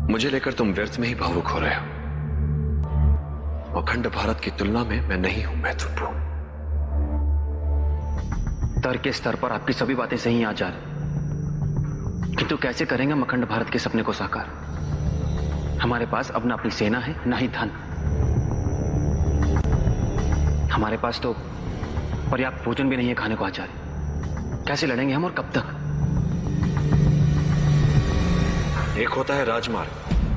मुझे लेकर तुम व्यर्थ में ही भावुक हो रहे हो। अखंड भारत की तुलना में मैं नहीं हूं महत्वपूर्ण। तर्क के स्तर पर आपकी सभी बातें सही आ जा रही, किंतु कैसे करेंगे हम अखंड भारत के सपने को साकार? हमारे पास अब ना अपनी सेना है, ना ही धन। हमारे पास तो पर्याप्त भोजन भी नहीं है खाने को आचार्य। कैसे लड़ेंगे हम और कब तक? एक होता है राजमार्ग,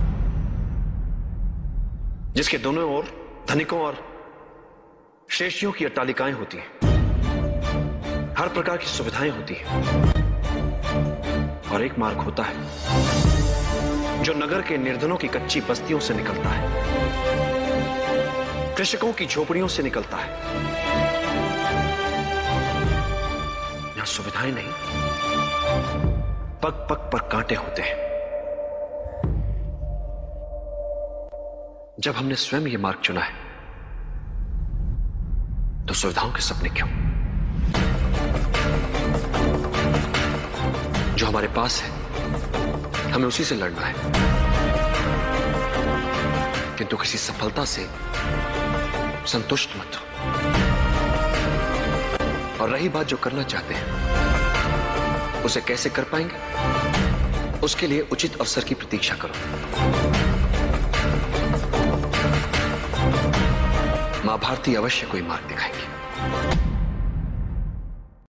जिसके दोनों ओर धनिकों और श्रेष्ठियों की अट्टालिकाएं होती हैं, हर प्रकार की सुविधाएं होती हैं। और एक मार्ग होता है जो नगर के निर्धनों की कच्ची बस्तियों से निकलता है, कृषकों की झोपड़ियों से निकलता है। यहां सुविधाएं नहीं, पग पग पर कांटे होते हैं। जब हमने स्वयं यह मार्ग चुना है, तो सुविधाओं के सपने क्यों? जो हमारे पास है हमें उसी से लड़ना है, किंतु किसी सफलता से संतुष्ट मत हो। और रही बात जो करना चाहते हैं, उसे कैसे कर पाएंगे, उसके लिए उचित अवसर की प्रतीक्षा करो। मां भारती अवश्य कोई मार्ग दिखाएंगी।